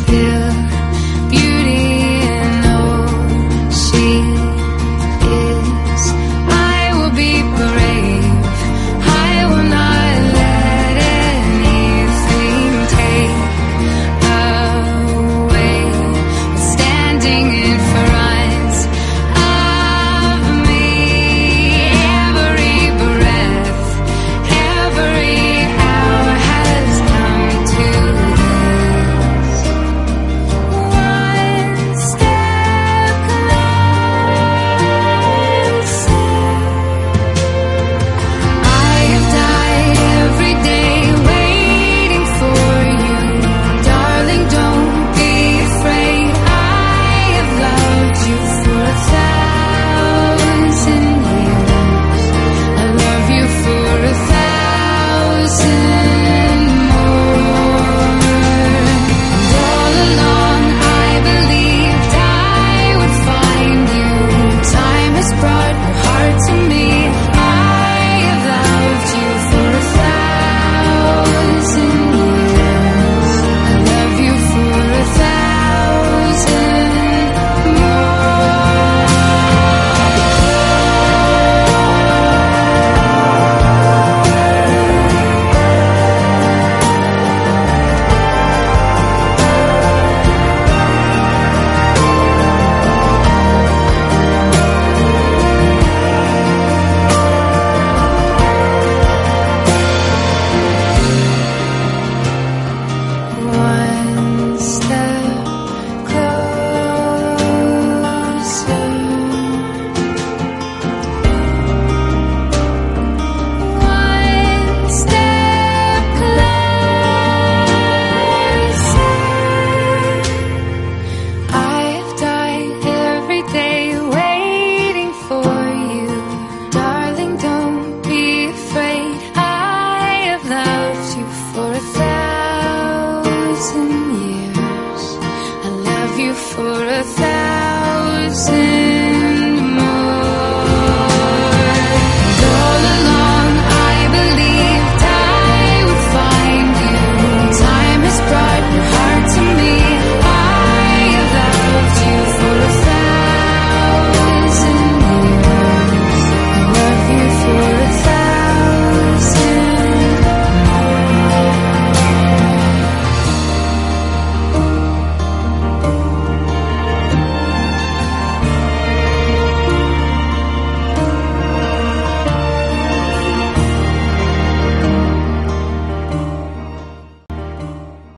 still beauty in all she is. I will be brave. I will not let anything take away standing in front of me. Every breath, every hour has come to this. One step closer. I have died every day waiting for you. Darling, don't be afraid. I have loved you for 1,000 years. I love you for 1,000 more. And all along I believed I would find you. Time has brought your heart to me. I have loved you for 1,000 years. I love you for 1,000 more. One step closer. One step closer. I have died every day waiting for you. Darling, don't be afraid. I have loved you for 1,000 years. I love you for 1,000